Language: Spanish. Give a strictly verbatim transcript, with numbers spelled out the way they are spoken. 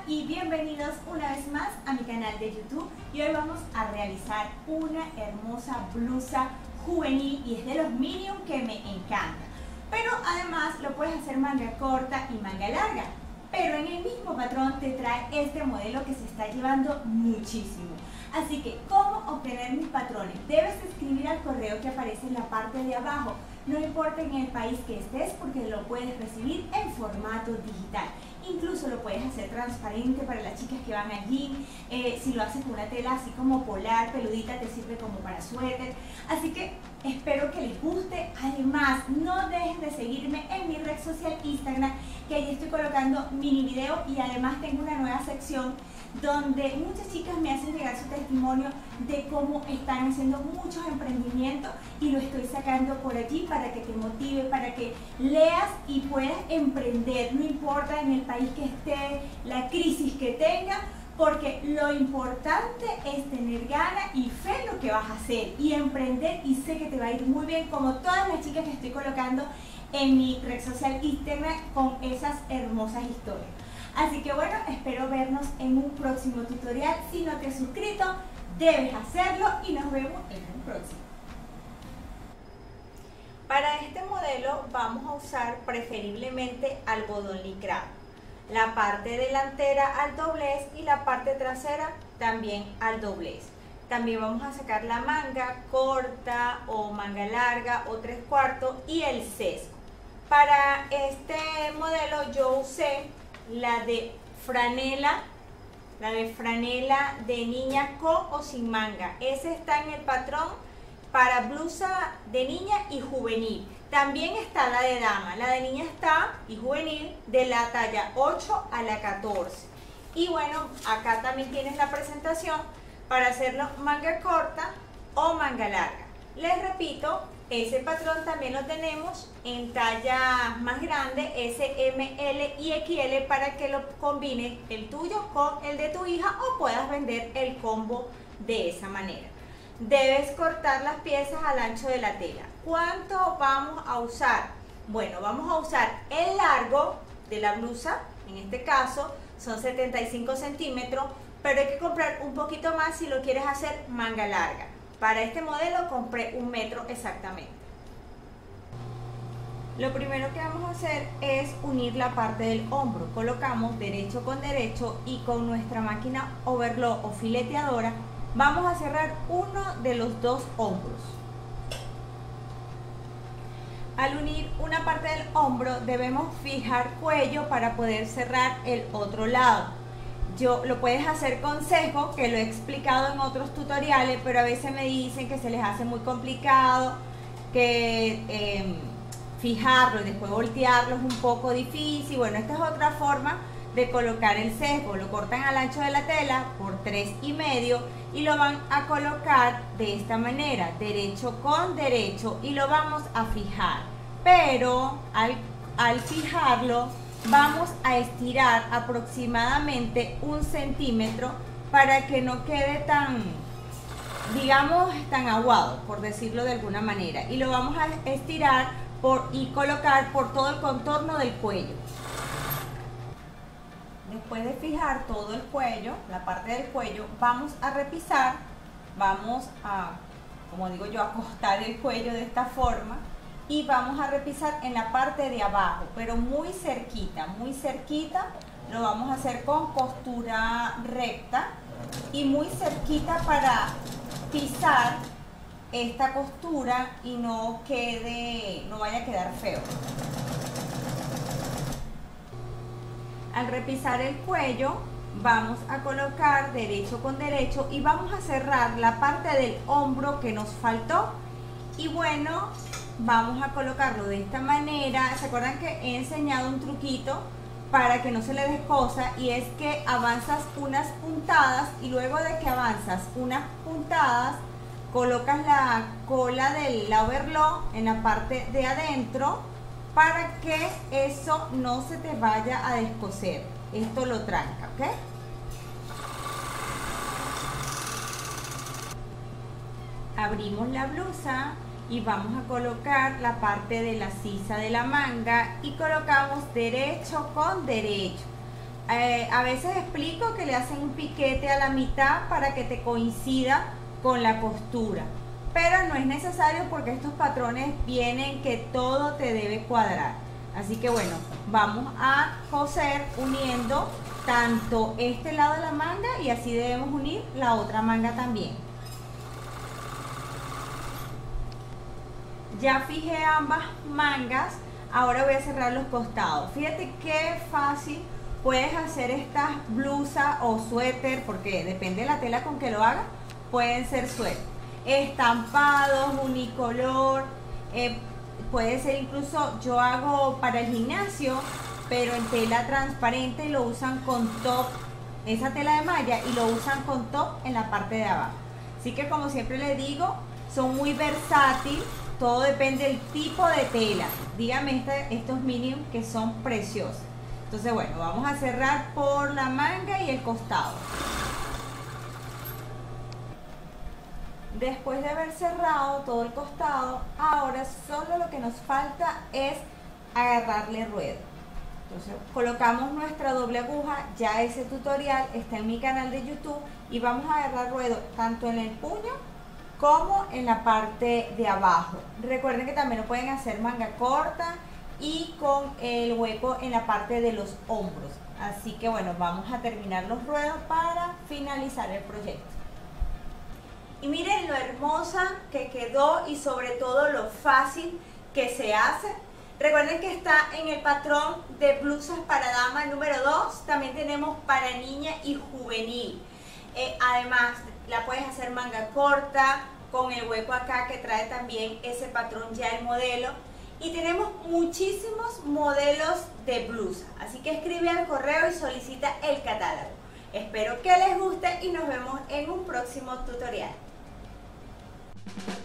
y bienvenidos una vez más a mi canal de YouTube. Y hoy vamos a realizar una hermosa blusa juvenil y es de los Minion que me encanta. Pero además lo puedes hacer manga corta y manga larga. Pero en el mismo patrón te trae este modelo que se está llevando muchísimo. Así que, ¿cómo obtener mis patrones? Debes escribir al correo que aparece en la parte de abajo. No importa en el país que estés, porque lo puedes recibir en formato digital. Incluso lo puedes hacer transparente para las chicas que van allí. Eh, si lo haces con una tela así como polar, peludita, te sirve como para suéter. Así que espero que les guste. Además, no dejen de seguirme en mi red social Instagram, que allí estoy colocando mini video y además tengo una nueva sección donde muchas chicas me hacen llegar su testimonio de cómo están haciendo muchos emprendimientos y lo estoy sacando por allí para que te motive, para que leas y puedas emprender, no importa en el país que esté, la crisis que tenga, porque lo importante es tener ganas y fe en lo que vas a hacer y emprender, y sé que te va a ir muy bien, como todas las chicas que estoy colocando en mi red social Instagram con esas hermosas historias. Así que bueno, espero vernos en un próximo tutorial. Si no te has suscrito, debes hacerlo y nos vemos en un próximo. Para este modelo vamos a usar preferiblemente algodón licrado. La parte delantera al doblez y la parte trasera también al doblez. También vamos a sacar la manga corta o manga larga o tres cuartos y el sesgo. Para este modelo yo usé la de franela, la de franela de niña con o sin manga. Ese está en el patrón para blusa de niña y juvenil. También está la de dama. La de niña está y juvenil de la talla ocho a la catorce. Y bueno, acá también tienes la presentación para hacerlo manga corta o manga larga. Les repito, ese patrón también lo tenemos en tallas más grandes, S, M, L y X L, para que lo combines el tuyo con el de tu hija o puedas vender el combo de esa manera. Debes cortar las piezas al ancho de la tela. ¿Cuánto vamos a usar? Bueno, vamos a usar el largo de la blusa, en este caso son setenta y cinco centímetros, pero hay que comprar un poquito más si lo quieres hacer manga larga. Para este modelo compré un metro exactamente. Lo primero que vamos a hacer es unir la parte del hombro. Colocamos derecho con derecho y con nuestra máquina overlock o fileteadora vamos a cerrar uno de los dos hombros. Al unir una parte del hombro debemos fijar cuello para poder cerrar el otro lado. Yo, lo puedes hacer con sesgo, que lo he explicado en otros tutoriales, pero a veces me dicen que se les hace muy complicado, que eh, fijarlo y después voltearlo es un poco difícil. Bueno, esta es otra forma de colocar el sesgo. Lo cortan al ancho de la tela por tres y medio y lo van a colocar de esta manera, derecho con derecho, y lo vamos a fijar. Pero al, al fijarlo vamos a estirar aproximadamente un centímetro para que no quede tan, digamos, tan aguado, por decirlo de alguna manera, y lo vamos a estirar por, y colocar por todo el contorno del cuello. Después de fijar todo el cuello, la parte del cuello, vamos a repisar, vamos a, como digo yo, acostar el cuello de esta forma. Y vamos a repisar en la parte de abajo, pero muy cerquita, muy cerquita. Lo vamos a hacer con costura recta y muy cerquita para pisar esta costura y no quede, no vaya a quedar feo. Al repisar el cuello, vamos a colocar derecho con derecho y vamos a cerrar la parte del hombro que nos faltó. Y bueno, vamos a colocarlo de esta manera. ¿Se acuerdan que he enseñado un truquito para que no se le descosa? Y es que avanzas unas puntadas y luego de que avanzas unas puntadas, colocas la cola del overlock en la parte de adentro para que eso no se te vaya a descoser. Esto lo tranca, ¿ok? Abrimos la blusa y vamos a colocar la parte de la sisa de la manga y colocamos derecho con derecho. Eh, a veces explico que le hacen un piquete a la mitad para que te coincida con la costura, pero no es necesario porque estos patrones vienen que todo te debe cuadrar. Así que bueno, vamos a coser uniendo tanto este lado de la manga y así debemos unir la otra manga también. Ya fijé ambas mangas, ahora voy a cerrar los costados. Fíjate qué fácil puedes hacer estas blusas o suéter, porque depende de la tela con que lo hagas, pueden ser suéter. Estampados, unicolor, eh, puede ser incluso, yo hago para el gimnasio, pero en tela transparente y lo usan con top, esa tela de malla, y lo usan con top en la parte de abajo. Así que como siempre les digo, son muy versátiles, todo depende del tipo de tela. Dígame este, estos minions que son preciosos. Entonces bueno, vamos a cerrar por la manga y el costado. Después de haber cerrado todo el costado, ahora solo lo que nos falta es agarrarle ruedo. Entonces colocamos nuestra doble aguja, ya ese tutorial está en mi canal de YouTube, y vamos a agarrar ruedo tanto en el puño como en la parte de abajo. Recuerden que también lo pueden hacer manga corta y con el hueco en la parte de los hombros. Así que bueno, vamos a terminar los ruedos para finalizar el proyecto. Y miren lo hermosa que quedó y sobre todo lo fácil que se hace. Recuerden que está en el patrón de blusas para dama número dos. También tenemos para niña y juvenil. Eh, además, la puedes hacer manga corta con el hueco acá que trae también ese patrón ya el modelo. Y tenemos muchísimos modelos de blusa. Así que escribe al correo y solicita el catálogo. Espero que les guste y nos vemos en un próximo tutorial.